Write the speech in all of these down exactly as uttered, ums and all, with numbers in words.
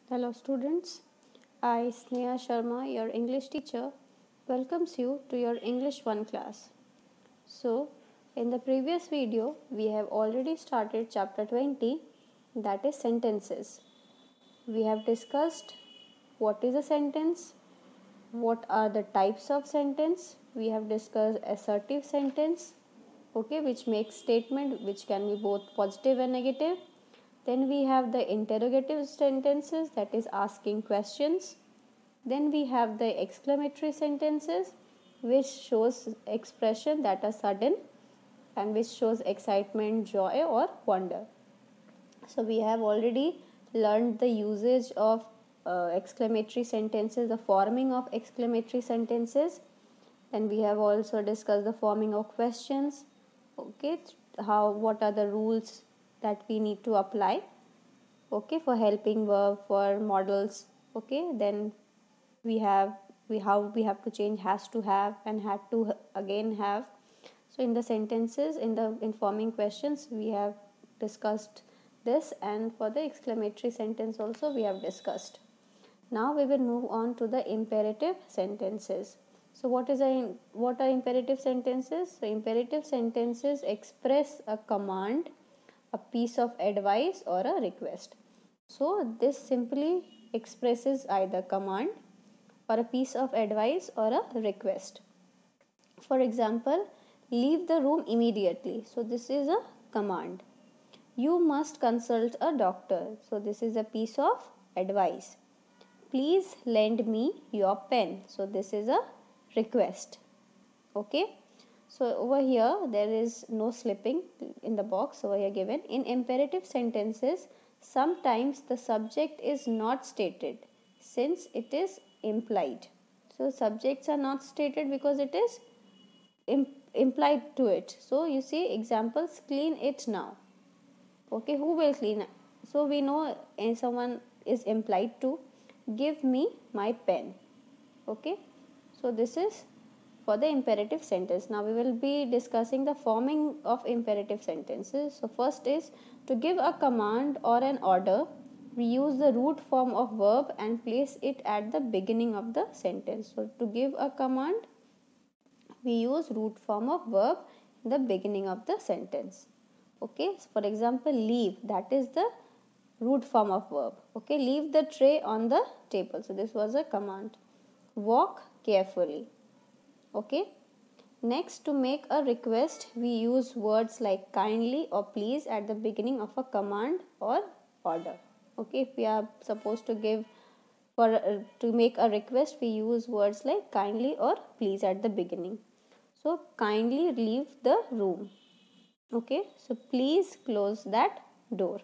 Hello students, I Sneha Sharma, your English teacher, welcomes you to your English one class. So, in the previous video, we have already started chapter twenty, that is sentences. We have discussed what is a sentence, what are the types of sentence. We have discussed assertive sentence, okay, which makes statement which can be both positive and negative. Then we have the interrogative sentences, that is asking questions. Then we have the exclamatory sentences, which shows expression that are sudden and which shows excitement, joy or wonder. So we have already learned the usage of uh, exclamatory sentences, the forming of exclamatory sentences. Then we have also discussed the forming of questions, okay, how what are the rules that we need to apply, okay, for helping verb, for modals, okay. Then we have we how we have to change has to have and had to again have. So in the sentences, in the informing questions, we have discussed this, and for the exclamatory sentence also we have discussed. Now we will move on to the imperative sentences. So what is a what are imperative sentences? So imperative sentences express a command, a piece of advice or a request. So this simply expresses either command or a piece of advice or a request. For example, leave the room immediately. So this is a command. You must consult a doctor. So this is a piece of advice. Please lend me your pen. So this is a request. Okay. So over here there is no slipping in the box over here given. In imperative sentences, sometimes the subject is not stated since it is implied. So subjects are not stated because it is implied to it. So you see examples, clean it now. Okay, who will clean it? So we know someone is implied to. Give me my pen. Okay, so this is for the imperative sentence. Now we will be discussing the forming of imperative sentences. So first is to give a command or an order. We use the root form of verb and place it at the beginning of the sentence. So to give a command, we use root form of verb in the beginning of the sentence. Okay, so for example, leave, that is the root form of verb. Okay, leave the tray on the table. So this was a command. Walk carefully. Okay. Next, to make a request, we use words like kindly or please at the beginning of a command or order. Okay, if we are supposed to give for uh, to make a request, we use words like kindly or please at the beginning. So kindly leave the room. Okay, so please close that door.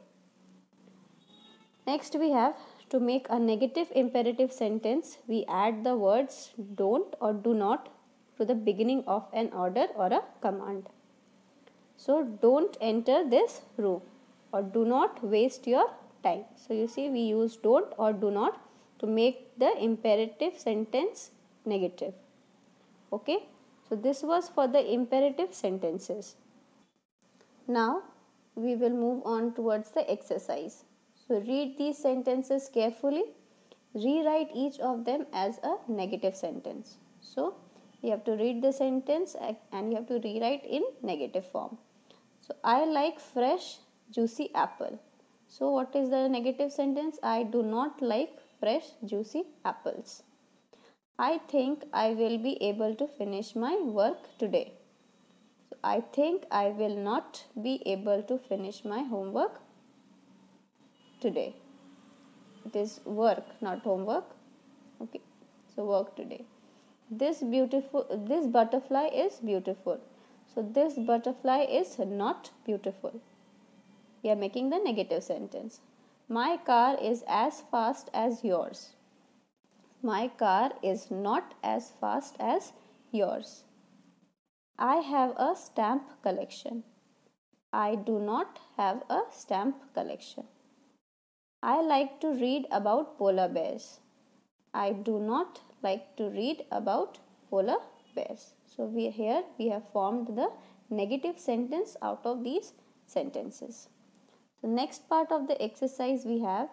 Next we have, to make a negative imperative sentence, we add the words don't or do not to the beginning of an order or a command. So don't enter this room or do not waste your time. So you see we use don't or do not to make the imperative sentence negative. Okay, so this was for the imperative sentences. Now we will move on towards the exercise. So read these sentences carefully. Rewrite each of them as a negative sentence. So you have to read the sentence and you have to rewrite in negative form. So I like fresh juicy apple. So what is the negative sentence? I do not like fresh juicy apples. I think I will be able to finish my work today. So I think I will not be able to finish my homework today. It is work, not homework. Okay, so work today. This beautiful, this butterfly is beautiful. So this butterfly is not beautiful. We are making the negative sentence. My car is as fast as yours. My car is not as fast as yours. I have a stamp collection. I do not have a stamp collection. I like to read about polar bears. I do not like to read about polar bears. So we here we have formed the negative sentence out of these sentences. So next part of the exercise we have,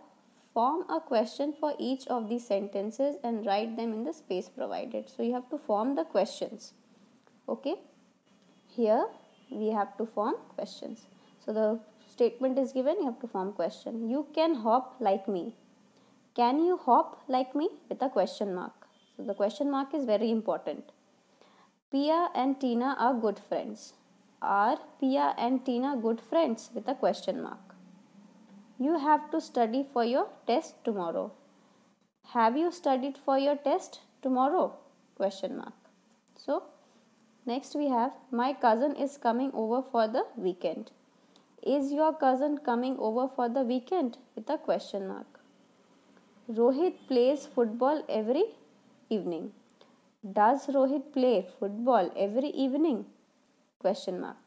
form a question for each of these sentences and write them in the space provided. So you have to form the questions. Okay, here we have to form questions. So the statement is given, you have to form question. You can hop like me. Can you hop like me? With a question mark. So the question mark is very important. Pia and Tina are good friends. Are Pia and Tina good friends? With a question mark. You have to study for your test tomorrow. Have you studied for your test tomorrow? Question mark. So next we have, my cousin is coming over for the weekend. Is your cousin coming over for the weekend? With a question mark. Rohit plays football every evening. Does Rohit play football every evening? Question mark.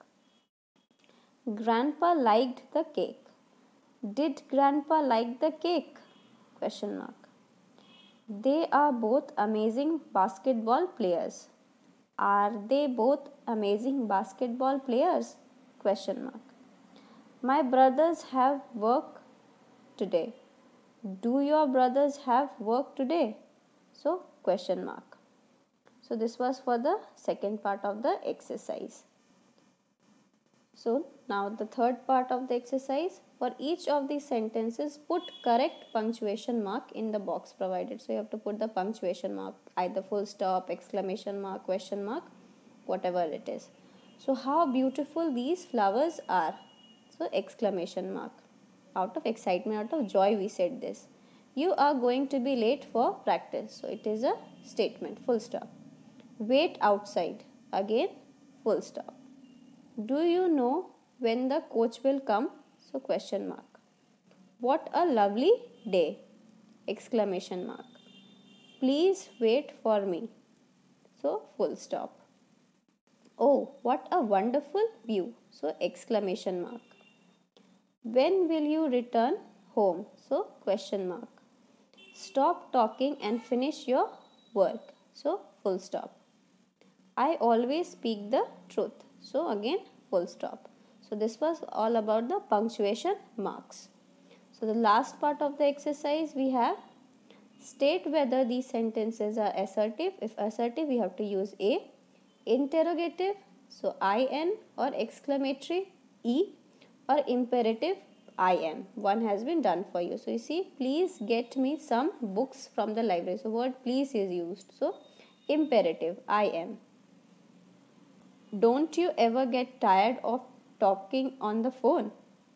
Grandpa liked the cake. Did Grandpa like the cake? Question mark. They are both amazing basketball players. Are they both amazing basketball players? Question mark. My brothers have work today. Do your brothers have work today? So, question mark. So, this was for the second part of the exercise. So, now the third part of the exercise. For each of these sentences, put correct punctuation mark in the box provided. So, you have to put the punctuation mark, either full stop, exclamation mark, question mark, whatever it is. So, how beautiful these flowers are. So, exclamation mark. Out of excitement, out of joy we said this. You are going to be late for practice. So, it is a statement, full stop. Wait outside. Again, full stop. Do you know when the coach will come? So, question mark. What a lovely day! Exclamation mark. Please wait for me. So, full stop. Oh, what a wonderful view! So, exclamation mark. When will you return home? So, question mark. Stop talking and finish your work. So, full stop. I always speak the truth. So, again, full stop. So, this was all about the punctuation marks. So, the last part of the exercise we have, state whether these sentences are assertive. If assertive, we have to use A. Interrogative, so I N, or exclamatory, E, or imperative, I M. One has been done for you. So, you see, please get me some books from the library. So, word please is used. So, imperative, I M. Don't you ever get tired of talking on the phone?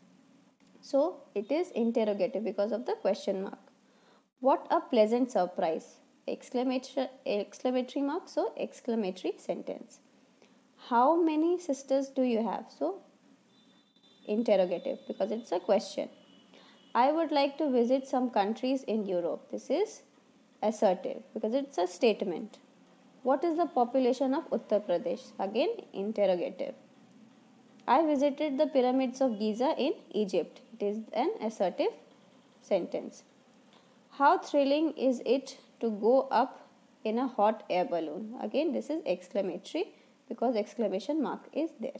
So, it is interrogative because of the question mark. What a pleasant surprise! Exclamatory, exclamatory mark, so exclamatory sentence. How many sisters do you have? So, interrogative because it's a question. I would like to visit some countries in Europe. This is assertive because it's a statement. What is the population of Uttar Pradesh? Again, interrogative. I visited the pyramids of Giza in Egypt. It is an assertive sentence. How thrilling is it to go up in a hot air balloon? Again, this is exclamatory because exclamation mark is there.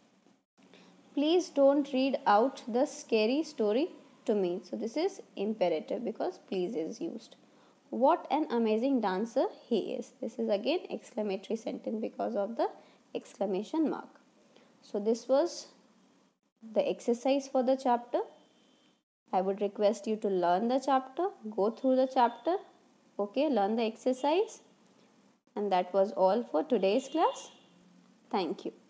Please don't read out the scary story to me. So, this is imperative because please is used. What an amazing dancer he is. This is again exclamatory sentence because of the exclamation mark. So, this was the exercise for the chapter. I would request you to learn the chapter, go through the chapter, okay, learn the exercise. And that was all for today's class. Thank you.